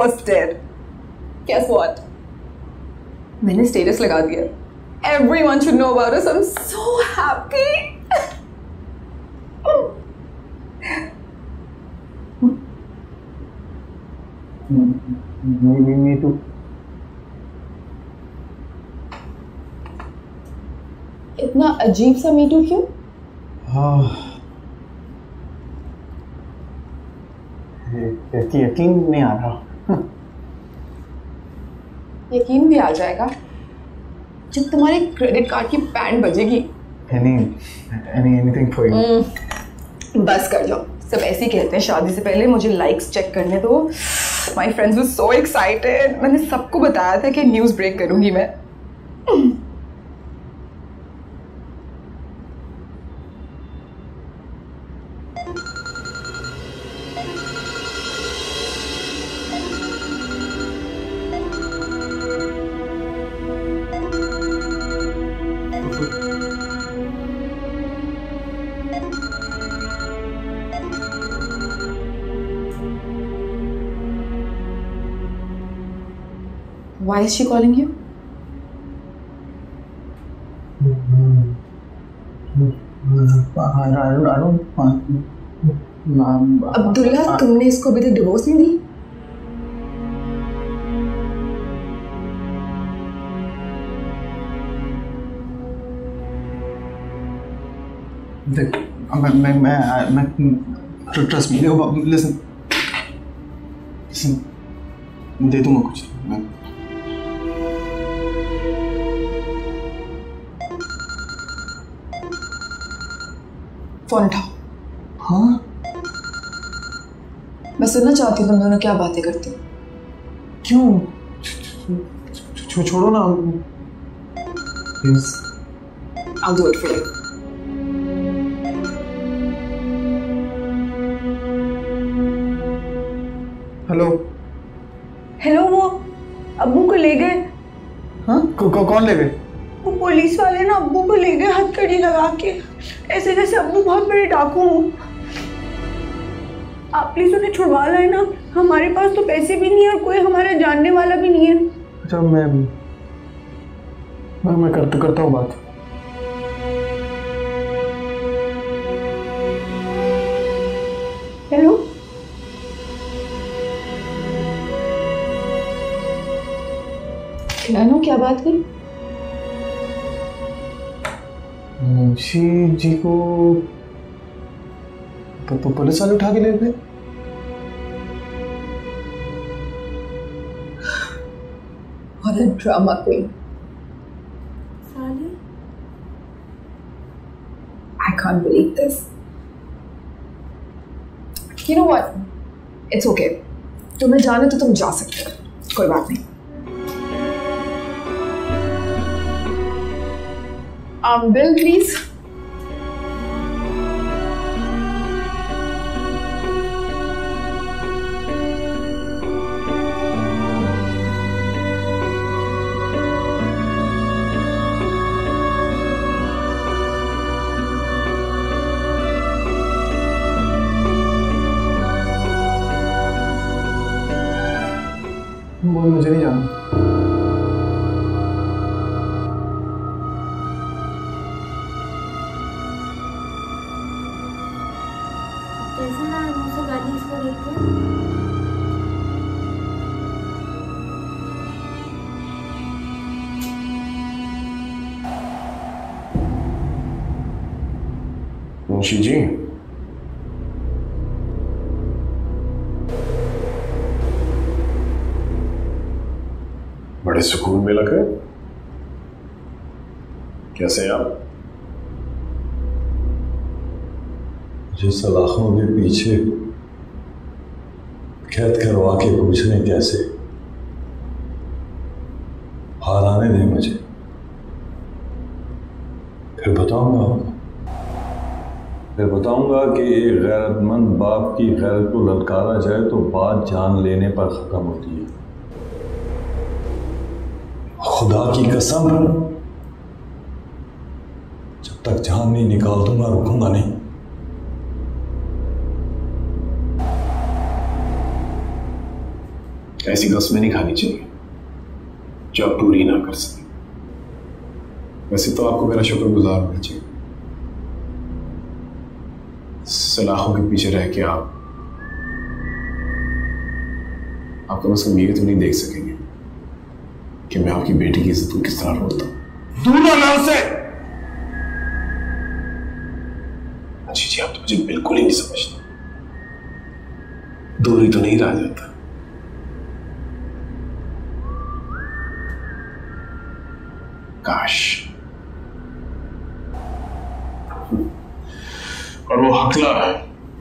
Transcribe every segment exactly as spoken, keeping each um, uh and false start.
roasted. Guess what? मैंने status लगा दिया. Everyone should know about us. I'm so happy. Me, me, me too. इतना अजीब सा मी टू क्यों? हाँ, यकीन नहीं आ रहा. यकीन भी आ जाएगा जब तुम्हारे क्रेडिट कार्ड की बैंड बजेगी. Any, any, anything for you. mm, बस कर जाओ. सब ऐसे ही कहते हैं शादी से पहले मुझे लाइक्स चेक करने दो. My friends were so excited. मैंने सबको बताया था कि न्यूज़ ब्रेक करूंगी मैं. Why is she calling you? I don't, I don't want. Abdullah, तुमने इसको अभी तक डिवोर्स नहीं दी? देख, मैं मैं मैं मैं ट्रस्ट मी. लिसन लिसन दे दूंगा कुछ. मैं फोन उठाओ. हाँ, मैं सुनना चाहती हूँ तुम दोनों क्या बातें करते हो. क्यों? छो छोड़ो ना. Please. I'll do it for you. Hello. Hello, वो अब्बू को ले गए. हाँ, कौन ले गए? वो पुलिस वाले ना अब्बू को ले गए हथकड़ी लगा के, ऐसे जैसे अब्बू बहुत बड़े डाकू हों. आप प्लीज उन्हें छुड़वा लाए ना. हमारे पास तो पैसे भी नहीं है और कोई हमारा जानने वाला भी नहीं है. अच्छा, मैं मैं, मैं करता करता हूँ बात. हेलो. नानू, क्या बात करी? मुंशी जी को तो पुलिस वाले उठा के ले गए. What a drama queen. I can't believe this. You know what? It's okay. तुम्हें जाने तो तुम जा सकते हो. कोई बात नहीं. Um, bill, please. बोल, मुझे नहीं जाना. मुंशी जी, बड़े सुकून में लग रहे. कैसे हैं आप? मुझे सलाखों के पीछे कैद करवा के पूछने कैसे. हार आने दें मुझे, फिर बताऊंगा आपको. फिर बताऊंगा कि एक गैरतमंद बाप की गैरत को ललकारा जाए तो बात जान लेने पर खत्म होती है. खुदा की कसम, जब तक जान नहीं निकाल दूंगा रुकूंगा नहीं. ऐसी कसमें नहीं खानी चाहिए जो आप पूरी ना कर सके। वैसे तो आपको मेरा शुक्रगुजार होना चाहिए। सलाखों के पीछे रह के आप आप कम से कम ये तो नहीं देख सकेंगे कि मैं आपकी बेटी की इज्जत को किस तरह रोता हूं। दूर ना उससे। अच्छी जी, आप तो मुझे बिल्कुल ही नहीं समझते। दूरी तो नहीं रह जाता। काश। और वो हकला है,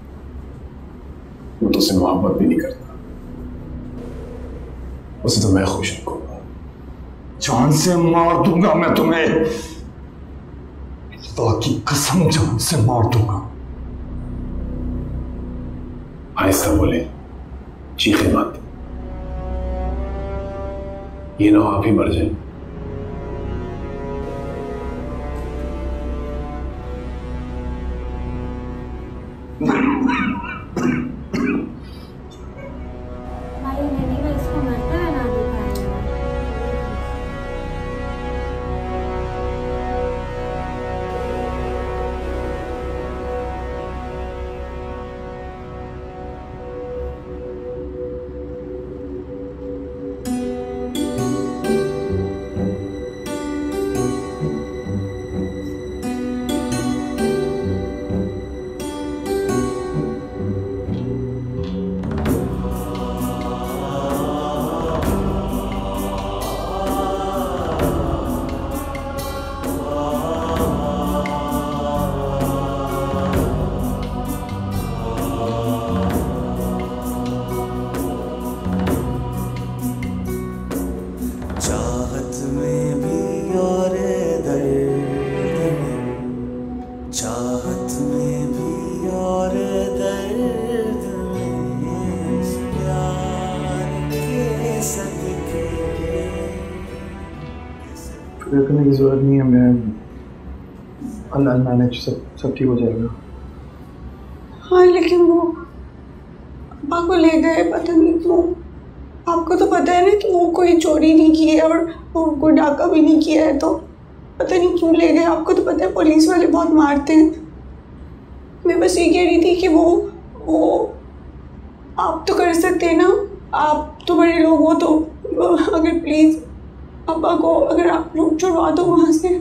वो तो उससे मोहब्बत भी नहीं करता। उसे तो मैं खुश रखूंगा। जान से मार दूंगा मैं तुम्हें, खुदा की कसम जान से मार दूंगा। आहिस्ता बोले, चीखे मत। ये ना आप ही मर जाए। भाई मैंने भी इसको मरते हुए ना देखा है। चाहत में भी और दर्द में, चाहत में भी और दर्द में, इस प्यार के सदके। फिक्र करने की जरूरत नहीं है, मैं अल्लाह मैनेज, सब सब ठीक हो जाएगा। हाँ लेकिन वो अब्बा को ले गए, पता नहीं क्यों। आपको तो पता है ना कि वो कोई चोरी नहीं की है और वो कोई डाका भी नहीं किया है, तो पता नहीं क्यों ले गए। आपको तो पता है पुलिस वाले बहुत मारते हैं। मैं बस ये कह रही थी कि वो वो आप तो कर सकते हैं ना, आप तो बड़े लोग हो, तो अगर प्लीज़ अब्बा को अगर आप लोग छुड़वा दो वहाँ से।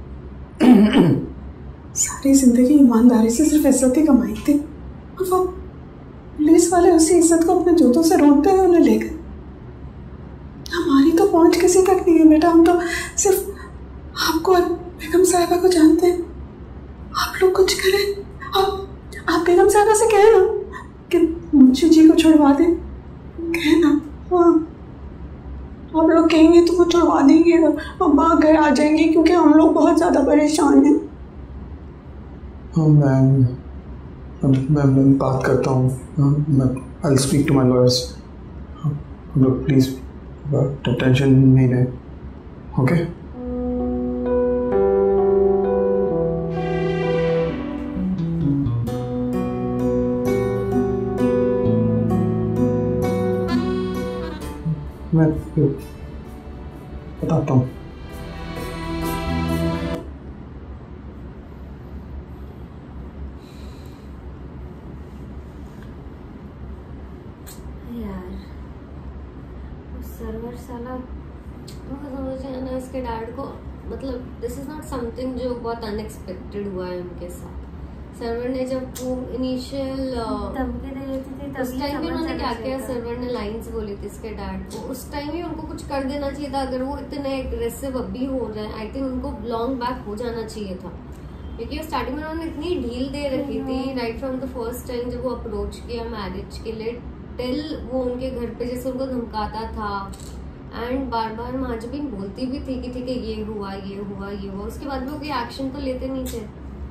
सारी ज़िंदगी ईमानदारी से सिर्फ इज्जत ही कमाई थी, और वो पुलिस वाले उसी इज्जत को अपने जूतों से रोकते हुए उन्हें ले गए। हमारी तो पहुंच किसी तक नहीं है बेटा, हम तो सिर्फ आपको और बेगम साहिबा को जानते हैं। आप लोग कुछ करें, आप आप बेगम साहिबा से कहें ना कि मुंशी जी को छुड़वा दें, कहें ना। हाँ आप लोग कहेंगे तो वो छुड़वा देंगे और अब्बा घर आ जाएंगे, क्योंकि हम लोग बहुत ज़्यादा परेशान हैं। हाँ मैं मैं मैं बात करता हूँ। मैं I speak to my lawyers. हम लोग प्लीज़ टेंशन नहीं लें, ओके? मैं बताता हूँ। सर्वर साला मुझे समझ नहीं आना इसके डैड को, मतलब दिस इज नॉट समथिंग जो बहुत अनएक्सपेक्टेड हुआ है उनके साथ। सर्वर ने जब वो इनिशियल धमकी दे रही थी उस टाइम भी उन्होंने क्या किया, सर्वर ने लाइंस बोली थी इसके डैड को, उस टाइम ही उनको कुछ कर देना चाहिए था। अगर वो इतने एग्रेसिव अभी हो रहे हैं, आई थिंक उनको लॉन्ग बैक हो जाना चाहिए था, क्योंकि स्टार्टिंग में उन्होंने इतनी ढील दे रखी थी right from the first time जब वो अप्रोच किया मैरिज के लिए, टिल वो उनके घर पे जैसे उनको धमकाता था एंड बार बार महाजबीन बोलती भी थी कि ठीक है ये हुआ ये हुआ ये हुआ, उसके बाद भी वो कोई एक्शन तो लेते नहीं थे।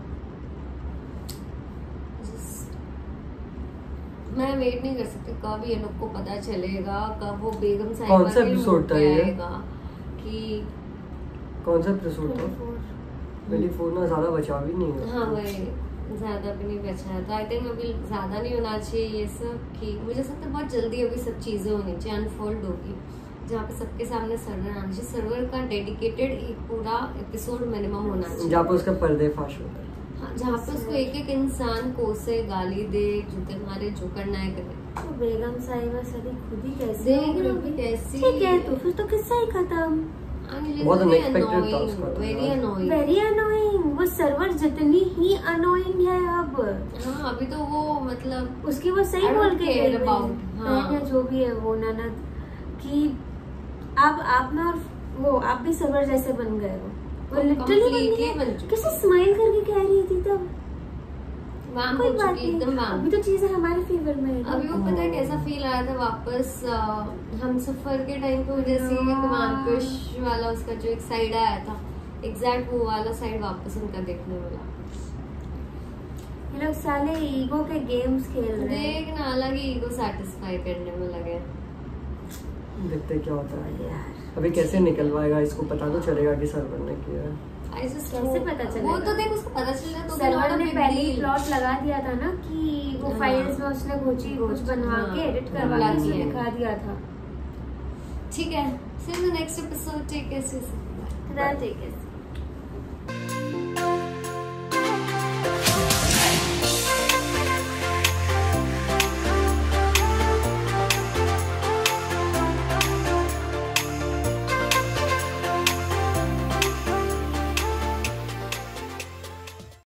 मैं वेट नहीं कर सकती कब ये लोग को पता चलेगा, कब वो बेगम साहिबा कौन सा एपिसोड था ये कि कौन सा एपिसोड था? ट्वेंटी फोर ना, ज्यादा बचा भी नहीं है। हाँ वही ज्यादा भी नहीं बचा है, तो आई थिंक अभी ज्यादा नहीं होना चाहिए ये सब, कि मुझे लगता है बहुत जल्दी अभी सब चीजें होनी चाहिए, अनफोल्ड होगी, जहाँ पे सबके सामने सर्वर आना चाहिए। सर्वर का डेडिकेटेड एक पूरा एपिसोड मिनिमम होना चाहिए, जहाँ पे उसका पर्देफाश होता है। हाँ, जहाँ पे उसको एक एक इंसान कोसे, गाली दे, जूते मारे, जो करना है करे। तो बेगम साहिबा सभी खुद ही कैसे देख रहे हो कि कैसी ठीक है, तो फिर तो किस्सा ही खत्म। बहुत unexpected था उसका तो। Very annoying, very annoying. वो सर्वर जितनी ही अनोइंग है अब। हाँ, अभी तो वो मतलब उसकी वो सही I don't बोल के care गई about, है, हाँ। या जो भी है वो ननद, कि अब आप ना वो आप भी सर्वर जैसे बन गए हो। वो वो लिटरली completely बन चुकी। कैसे स्माइल करके कह रही थी तब। वैम कोई हो बात चुकी, नहीं, एकदम वैम। अभी तो चीजें हमारे फेवर में है। अभी वो पता है कैसा फील आया था वापस हम सफर के टाइम पे, जैसे कुमारकुश वाला उसका जो एक साइड आया था, एग्जैक्ट वो वाला साइड वापस उनका देखने वाला। ये लोग साले ईगो के गेम्स खेल रहे हैं। देख ना, अलग ही ईगो सेटिस्फाई करने में लगे। देखते क्या होता है अभी, कैसे निकलवाएगा इसको, पता तो चलेगा कि सर्वर ने किया है। कैसे पता चलेगा? वो तो देख उसको पता चल रहा है, तो सर्वर ने पहले ही प्लॉट लगा दिया था ना कि वो हाँ। फाइल्स में उसने कुछ कुछ बनवा हाँ। के एडिट करवा हाँ। के उसने दिखा दिया था। ठीक है, see you in the next episode. Take care, see you. ठीक है।